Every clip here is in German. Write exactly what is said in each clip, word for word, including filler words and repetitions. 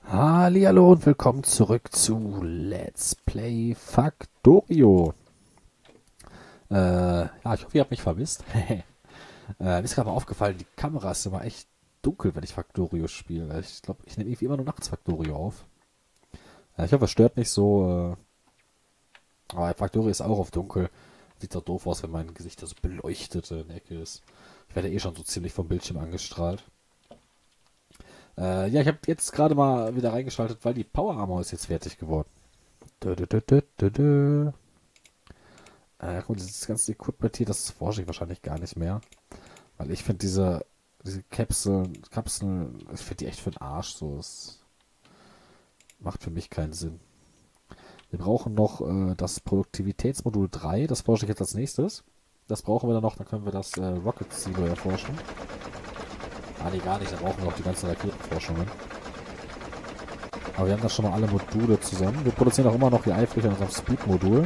Hallihallo und willkommen zurück zu Let's Play Factorio. Äh, ja, ich hoffe, ihr habt mich vermisst. äh, mir ist gerade mal aufgefallen, die Kamera ist immer echt dunkel, wenn ich Factorio spiele. Ich glaube, ich nehme irgendwie immer nur nachts Factorio auf. Äh, ich hoffe, es stört nicht so. Äh, aber Factorio ist auch auf dunkel. Sieht doch doof aus, wenn mein Gesicht da so beleuchtet in der Ecke ist. Ich werde eh schon so ziemlich vom Bildschirm angestrahlt. Äh, ja, ich habe jetzt gerade mal wieder reingeschaltet, weil die Power Armor ist jetzt fertig geworden. Dö, dö, dö, dö, dö, dö. Äh, guck mal, dieses ganze Equipment hier, das forsche ich wahrscheinlich gar nicht mehr. Weil ich finde diese, diese Kapseln, Kapseln, ich finde die echt für den Arsch. So, das macht für mich keinen Sinn. Wir brauchen noch äh, das Produktivitätsmodul drei, das forsche ich jetzt als nächstes. Das brauchen wir dann noch, dann können wir das äh, Rocket Silo erforschen. Ah, nee, gar nicht, dann brauchen wir noch die ganzen Raketenforschungen. Aber wir haben da schon mal alle Module zusammen. Wir produzieren auch immer noch hier eifrig an unserem Speed-Modul.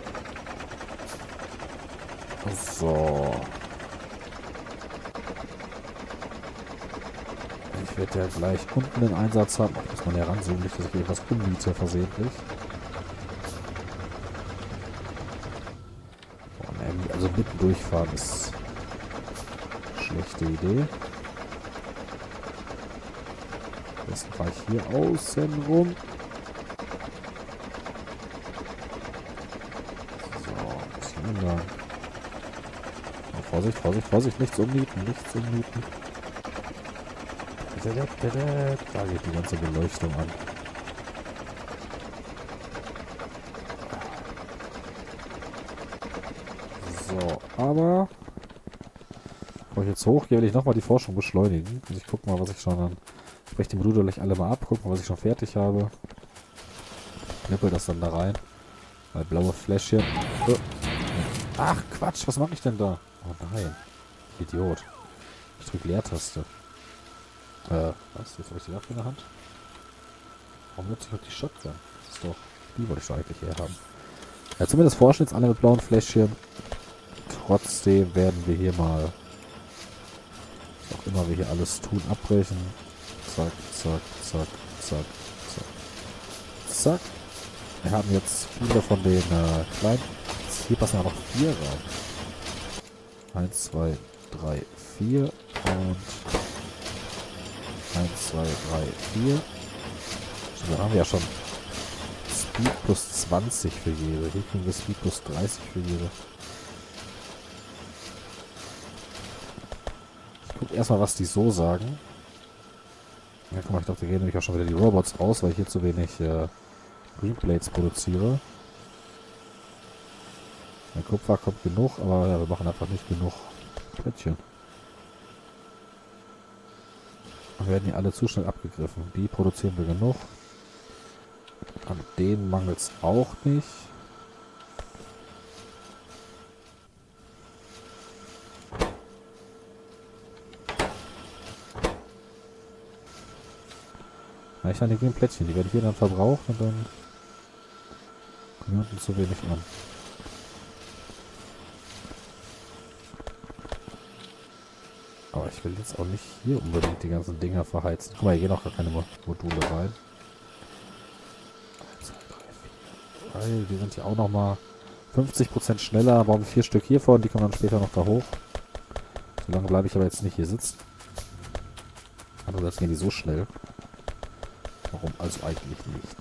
So. Ich werde ja gleich unten den Einsatz haben. Auch muss man ja ranzoomen, nicht, dass ich etwas ummiete versehentlich. Boah, ne, also mitten durchfahren ist eine schlechte Idee. Am besten fahre ich hier außen rum. So, ein bisschen ändern. Oh, Vorsicht, Vorsicht, Vorsicht, nichts ummieten, nichts ummieten. Da geht die ganze Beleuchtung an. So, aber bevor ich jetzt hochgehe, will ich nochmal die Forschung beschleunigen. Also ich gucke mal, was ich schon an. Ich breche die Module gleich alle mal ab, guck mal, was ich schon fertig habe. Knippel das dann da rein. Mal blaue Fläschchen. Oh. Ach, Quatsch, was mache ich denn da? Oh nein. Idiot. Ich drücke Leertaste. Äh, was? Jetzt habe ich die Waffe in der Hand. Warum nutze ich noch die Shotgun? Das ist doch... Die wollte ich doch eigentlich her haben. Ja, zumindest forschen jetzt alle mit blauen Fläschchen. Trotzdem werden wir hier mal... Was auch immer wir hier alles tun, abbrechen. Zack, zack, zack, zack, zack. Zack. Wir haben jetzt viele von den äh, kleinen... Hier passen ja noch vier rein. Eins, zwei, drei, vier und... eins, zwei, drei, vier. Dann haben wir ja schon Speed plus zwanzig für jede. Hier kriegen wir Speed plus dreißig für jede. Ich gucke erstmal, was die so sagen. Ja, guck mal, ich dachte, da gehen nämlich auch schon wieder die Robots raus, weil ich hier zu wenig äh, Greenplates produziere. Mein Kupfer kommt genug, aber ja, wir machen einfach nicht genug Plättchen. Wir werden hier alle zu schnell abgegriffen. Die produzieren wir genug. An denen mangelt es auch nicht. Ja, ich an die grünen Plättchen, die werden hier dann verbraucht und dann kommen wir unten zu wenig an. Aber ich will jetzt auch nicht hier unbedingt die ganzen Dinger verheizen. Guck mal, hier gehen auch gar keine Module rein. eins, zwei, drei, vier. Weil die sind hier auch nochmal fünfzig Prozent schneller. Bauen wir vier Stück hiervon, die kommen dann später noch da hoch. So lange bleibe ich aber jetzt nicht hier sitzen. Andererseits gehen die so schnell. Warum also eigentlich nicht?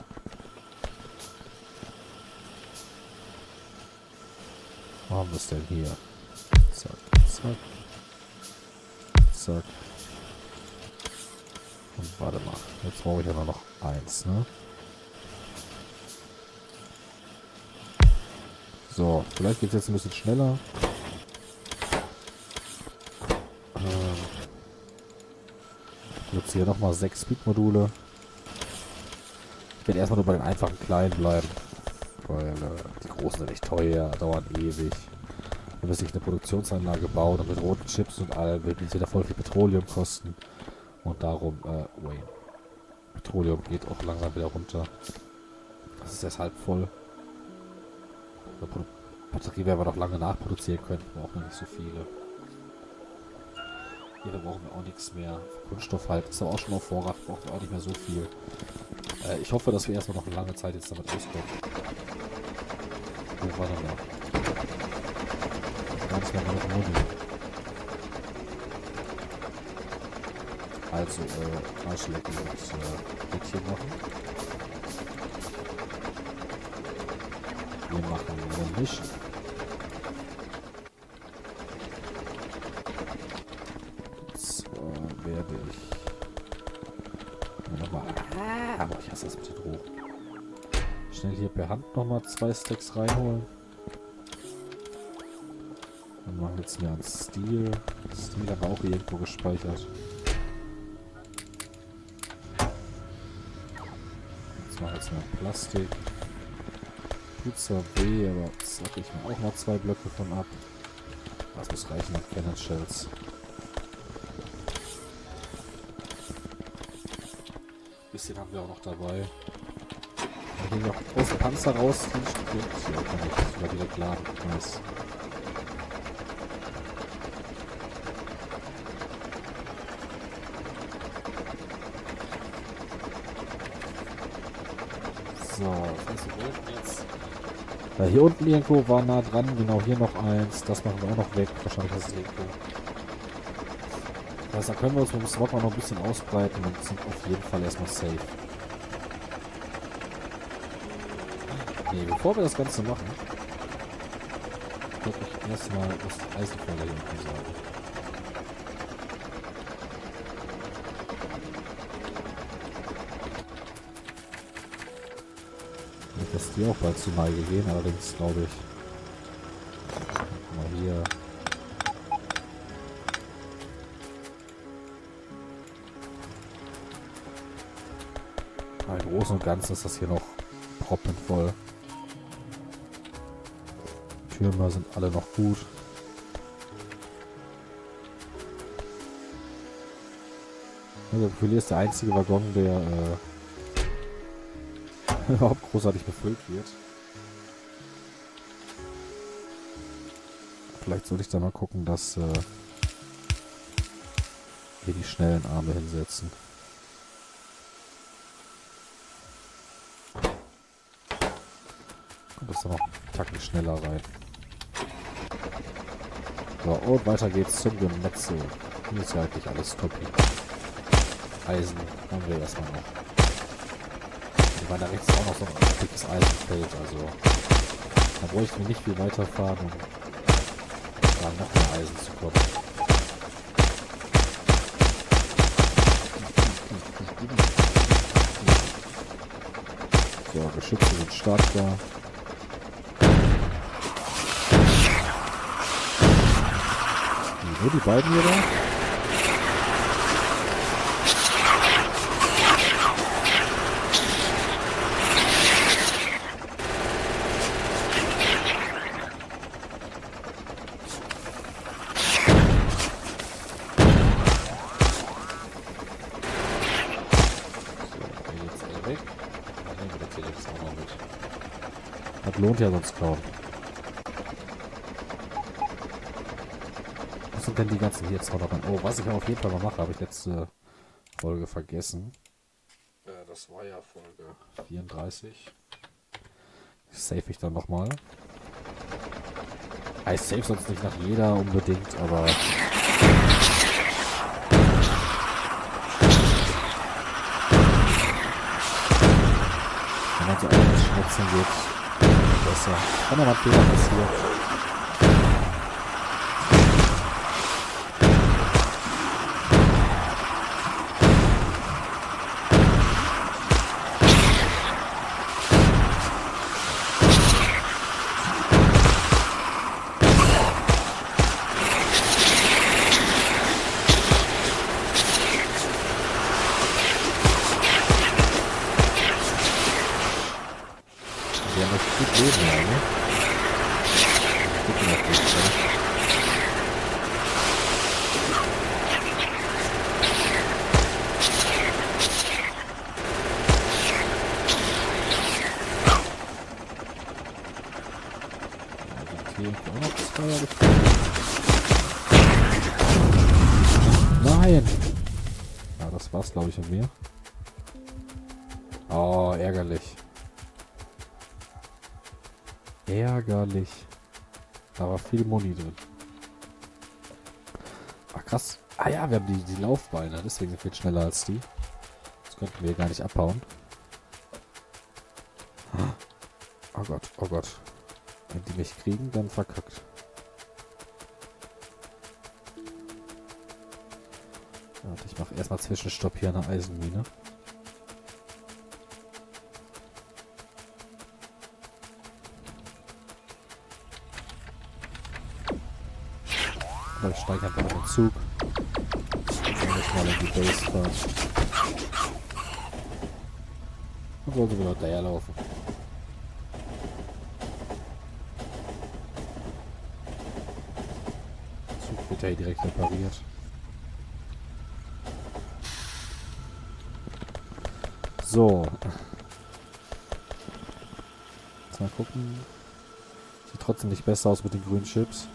Wo haben wir es denn hier? Zack, zack. Zack. Und warte mal. Jetzt brauche ich ja nur noch eins, ne? So, vielleicht geht es jetzt ein bisschen schneller. Ähm, jetzt hier nochmal sechs Speed-Module. Ich werde erstmal nur bei den einfachen kleinen bleiben. Weil äh, die großen sind echt teuer, dauern ewig. Da müsste ich eine Produktionsanlage bauen und mit roten Chips und allem wird es wieder voll viel Petroleum kosten. Und darum, äh, wait. Petroleum geht auch langsam wieder runter. Das ist erst halb voll. Batterie werden wir noch lange nachproduzieren können. Wir brauchen noch nicht so viele. Hier brauchen wir auch nichts mehr. Kunststoff halt. Ist aber auch schon auf Vorrat. Braucht wir auch nicht mehr so viel. Äh, ich hoffe, dass wir erstmal noch eine lange Zeit jetzt damit auskommen. Wo war denn da? Gar nicht mehr genug Muni. Also, äh, Marschlecken und äh, Häkchen machen. Wir machen eine Mission. Jetzt äh, werde ich nochmal. Ah, aber ich hasse das mit den hoch. Schnell hier per Hand nochmal zwei Stacks reinholen. Dann machen wir jetzt mir an Steel. Steel haben wir auch irgendwo gespeichert. Jetzt machen wir jetzt mal Plastik. Tut zwar weh, aber zack, ich mir auch mal zwei Blöcke von ab. Das muss reichen nach Cannon Shells. Bisschen haben wir auch noch dabei. Wenn hier noch große Panzer rausziehen, ja, kann ich sogar direkt laden. Nice. So, was heißt hier unten jetzt? Ja, hier unten irgendwo war nah dran, genau hier noch eins. Das machen wir auch noch weg. Wahrscheinlich ist es irgendwo. Das heißt, da können wir uns mit dem Swap noch ein bisschen ausbreiten und sind auf jeden Fall erstmal safe. Nee, bevor wir das Ganze machen, würde ich erstmal das Eisenfeuer hier unten sagen. Nicht, dass die auch bald zu Neige gehen, allerdings glaube ich. Guck mal hier. Im Großen und Ganzen ist das hier noch proppenvoll. Türme sind alle noch gut. Ich habe Gefühl, hier ist der einzige Waggon, der äh, überhaupt großartig befüllt wird. Vielleicht sollte ich da mal gucken, dass äh, wir die schnellen Arme hinsetzen. Kommt das da noch einen Tacken schneller rein. So, und weiter geht's zum Gemetzel. Hier ist ja eigentlich alles toppi. Eisen haben wir erstmal noch. Wir waren da rechts auch noch so ein dickes Eisenfeld, also da bräuchten wir nicht viel weiterfahren, um da noch mehr Eisen zu kommen. So, Geschütze sind stark da. Nur die beiden hier da? Das lohnt ja sonst kaum. Was sind denn die ganzen hier Zauber? Oh, was ich auf jeden Fall mal mache, habe ich letzte Folge vergessen. Äh, das war ja Folge vierunddreißig. Save ich dann nochmal. Ich save sonst nicht nach jeder unbedingt, aber... wenn man so alles schnitzen wird, besser. Kann aber Fehler passiert. Der möchte gut leben, ja, ne? Gucken wir auf jeden Fall. Ja, die Tee auch noch zwei. Nein! Ja, das war's, glaube ich, mit mir. Oh, ärgerlich. Ärgerlich. Da war viel Muni drin. Ach, krass. Ah ja, wir haben die, die Laufbeine. Deswegen sind wir schneller als die. Das könnten wir gar nicht abhauen. Oh Gott, oh Gott. Wenn die mich kriegen, dann verkackt. Warte, ich mache erstmal Zwischenstopp hier an der Eisenmine. Aber ich steige einfach in den Zug. Und ich mal in die Base fahren. Und wollen sie wieder hinterherlaufen. Der Zug wird ja hier direkt repariert. So. Jetzt mal gucken. Sieht trotzdem nicht besser aus mit den grünen Chips.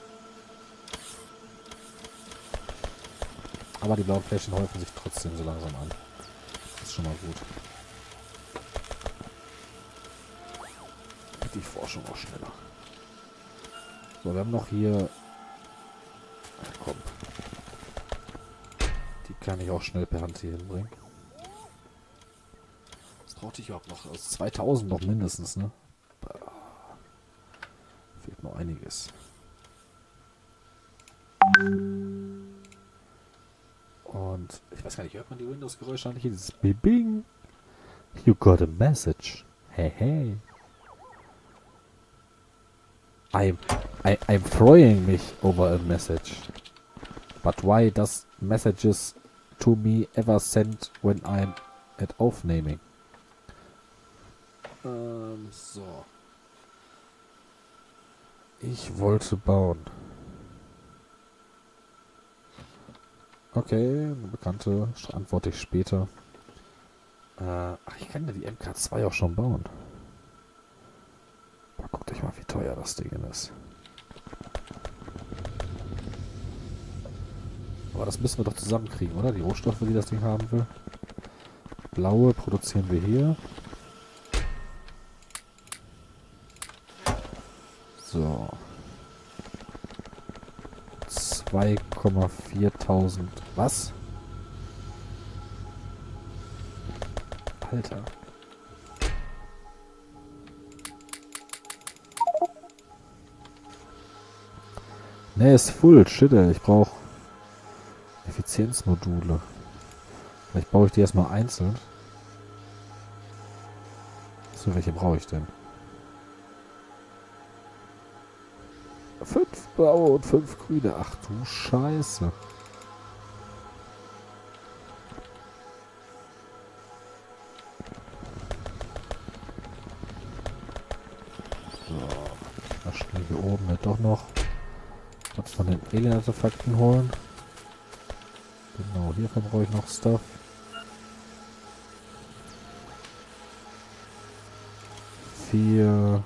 Aber die blauen Flächen häufen sich trotzdem so langsam an. Das ist schon mal gut. Die Forschung auch schneller. So, wir haben noch hier... Ach, komm. Die kann ich auch schnell per Hand hier hinbringen. Was brauchte ich überhaupt noch? Aus zweitausend noch mindestens, ne? Fehlt noch einiges. Und ich weiß gar nicht, hört man die Windows-Geräusche eigentlich? Dieses Bing. You got a message. Hey, hey. I'm, I, I'm throwing mich over a message. But why does messages to me ever send when I'm at Aufnehming? Ähm, so. Ich wollte bauen. Okay, eine Bekannte, antworte ich später. Äh, ach, ich kann ja die M K zwei auch schon bauen. Boah, guckt euch mal, wie teuer das Ding ist. Aber das müssen wir doch zusammenkriegen, oder? Die Rohstoffe, die das Ding haben will. Blaue produzieren wir hier. So. zwei Komma viertausend. Was? Alter. Ne, ist full. Shit, ey. Ich brauche Effizienzmodule. Vielleicht baue ich die erstmal einzeln. So, welche brauche ich denn? Fünf blaue und fünf grüne. Ach du Scheiße. So. Da schnell hier oben halt doch noch was von den Alien-Artefakten holen. Genau, hiervon brauche ich noch Stuff. Vier.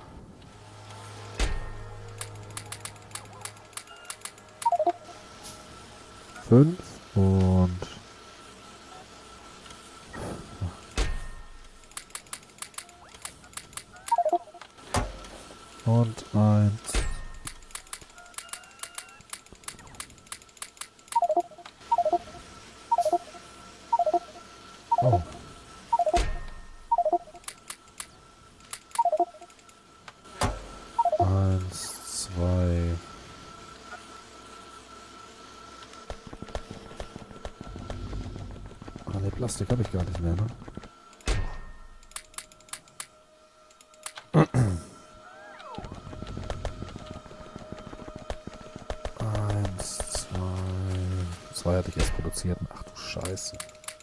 Fünf und und eins. Oh. Eins, zwei. Ah, ne, Plastik habe ich gar nicht mehr, ne? Eins, zwei. Zwei hatte ich erst produziert. Ach du Scheiße.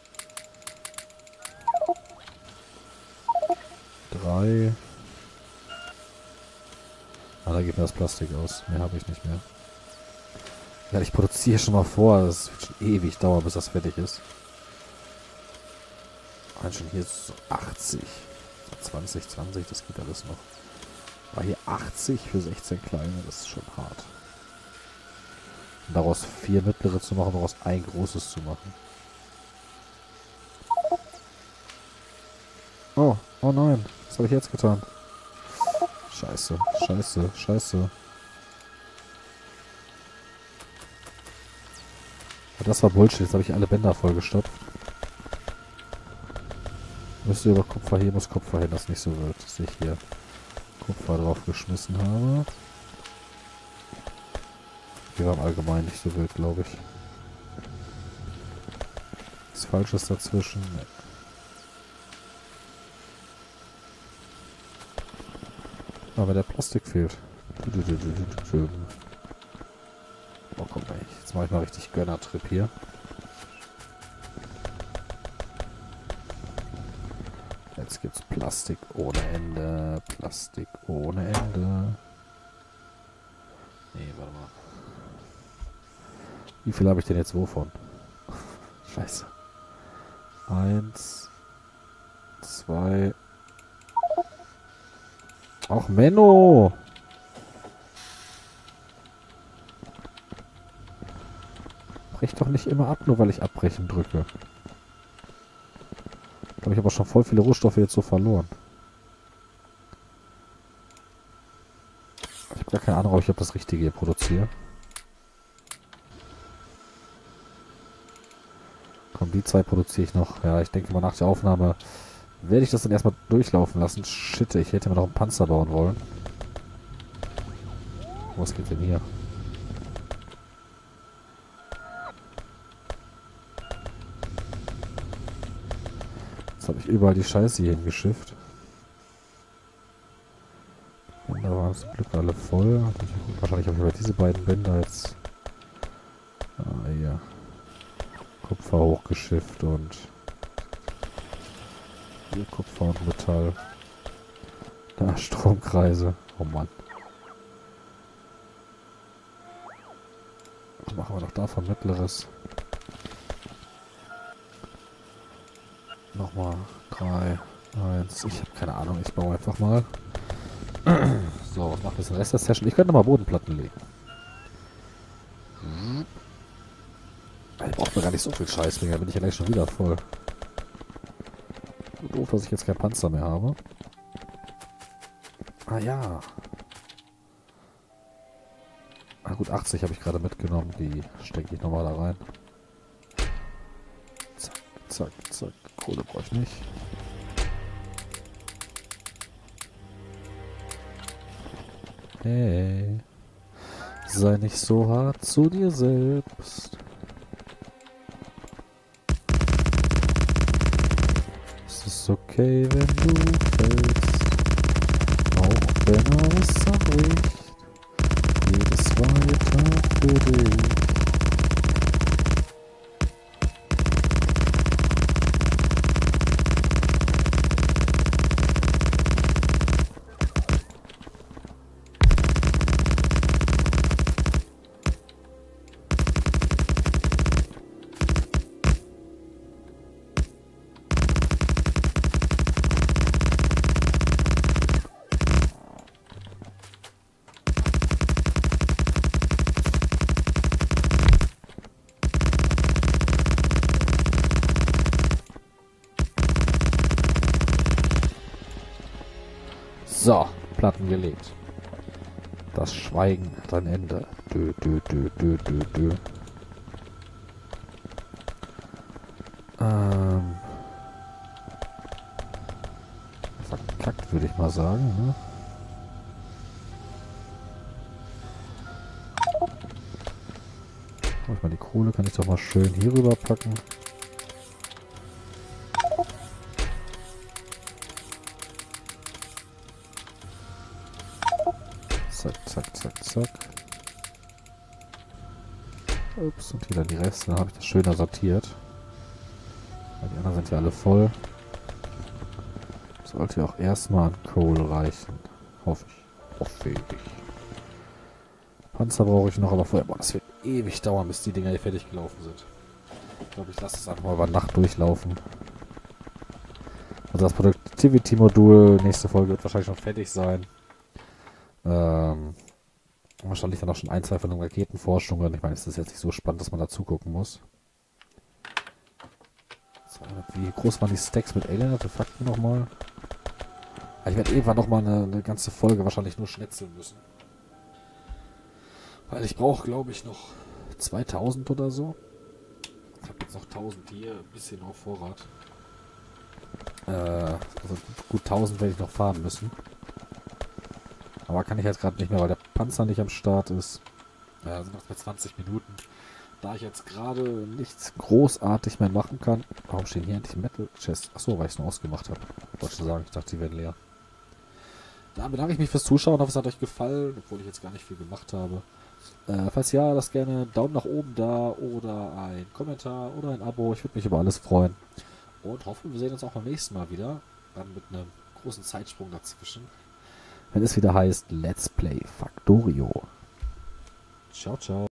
Drei. Ah, da geht mir das Plastik aus. Mehr habe ich nicht mehr. Ja, ich produziere schon mal vor. Das wird schon ewig dauern, bis das fertig ist. Ah, schon hier ist so achtzig. So zwanzig, zwanzig, das geht alles noch. Aber hier achtzig für sechzehn kleine, das ist schon hart. daraus vier mittlere zu machen, daraus ein großes zu machen. Oh, oh nein. Was habe ich jetzt getan? Scheiße, scheiße, scheiße. Das war Bullshit. Jetzt habe ich alle Bänder vollgestopft. Müsste über Kupfer hier, muss Kupfer hin, das nicht so wird, dass ich hier Kupfer drauf geschmissen habe. Die waren allgemein nicht so wild, glaube ich. Was Falsches dazwischen? Nee. Aber der Plastik fehlt. Oh komm ey, jetzt mache ich mal richtig Gönner-Trip hier. Jetzt gibt's Plastik ohne Ende. Plastik ohne Ende. Nee, warte mal. Wie viel habe ich denn jetzt wovon? Scheiße. Eins. Zwei. Ach, Menno! Brech doch nicht immer ab, nur weil ich abbrechen drücke. Da habe ich aber schon voll viele Rohstoffe jetzt so verloren. Ich habe gar keine Ahnung, ob ich das Richtige hier produziere. Komm, die zwei produziere ich noch. Ja, ich denke mal nach der Aufnahme werde ich das dann erstmal durchlaufen lassen. Shit, ich hätte mir noch einen Panzer bauen wollen. Was geht denn hier? Jetzt habe ich überall die Scheiße hier hingeschifft. Bänder waren zum Glück alle voll. Wahrscheinlich habe ich aber diese beiden Bänder jetzt ah, hier Kupfer hochgeschifft und hier Kupfer und Metall. Da Stromkreise. Oh Mann. Was machen wir doch davon mittleres? Nochmal drei, eins. Ich habe keine Ahnung. Ich baue einfach mal. So, was macht das den Rest der Session? Ich könnte mal Bodenplatten legen. Ich brauche mir gar nicht so viel Scheiß mehr. Da bin ich ja gleich schon wieder voll. So doof, dass ich jetzt keinen Panzer mehr habe. Ah ja. Ah gut, achtzig habe ich gerade mitgenommen. Die stecke ich nochmal da rein. Zack, zack, zack. Kohle brauche ich nicht. Hey. Sei nicht so hart zu dir selbst. Es ist okay, wenn du fällst. Auch wenn alles zerbricht. Jedes weiter für dich. So, Platten gelegt. Das Schweigen hat ein Ende. Dö, dö, dö, dö, dö, dö. Ähm. Verkackt, würde ich mal sagen. Ne? Mach ich mal die Kohle, kann ich doch mal schön hier rüber packen. Zack, zack, zack, zack. Ups, und hier dann die Reste. Dann habe ich das schöner sortiert. Weil die anderen sind ja alle voll. Sollte ja auch erstmal an Kohle reichen. Hoffe ich. Hoffe ich. Panzer brauche ich noch, aber vorher. Boah, das wird ewig dauern, bis die Dinger hier fertig gelaufen sind. Ich glaube, ich lasse es einfach mal über Nacht durchlaufen. Also das Productivity-Modul, nächste Folge wird wahrscheinlich schon fertig sein. Ähm, Wahrscheinlich dann auch schon ein, zwei von den Raketenforschungen. Ich meine, es ist jetzt nicht so spannend, dass man da zugucken muss. Wie groß waren die Stacks mit Alien-Artefakten nochmal? Ich werde irgendwann nochmal eine, eine ganze Folge wahrscheinlich nur schnetzeln müssen. Weil ich brauche, glaube ich, noch zweitausend oder so. Ich habe jetzt noch tausend hier, ein bisschen auf Vorrat. Äh, also gut tausend werde ich noch fahren müssen. Aber kann ich jetzt gerade nicht mehr, weil der Panzer nicht am Start ist. Ja, sind noch bei zwanzig Minuten. Da ich jetzt gerade nichts großartig mehr machen kann. Warum stehen hier endlich Metal Chests? Achso, weil ich es nur ausgemacht habe. Wollte schon sagen, ich dachte, die werden leer. Dann bedanke ich mich fürs Zuschauen. Hoffe, es hat euch gefallen, obwohl ich jetzt gar nicht viel gemacht habe. Äh, falls ja, lasst gerne einen Daumen nach oben da oder ein Kommentar oder ein Abo. Ich würde mich über alles freuen. Und hoffe, wir sehen uns auch beim nächsten Mal wieder. Dann mit einem großen Zeitsprung dazwischen. Wenn es wieder heißt Let's Play Factorio. Ciao, ciao.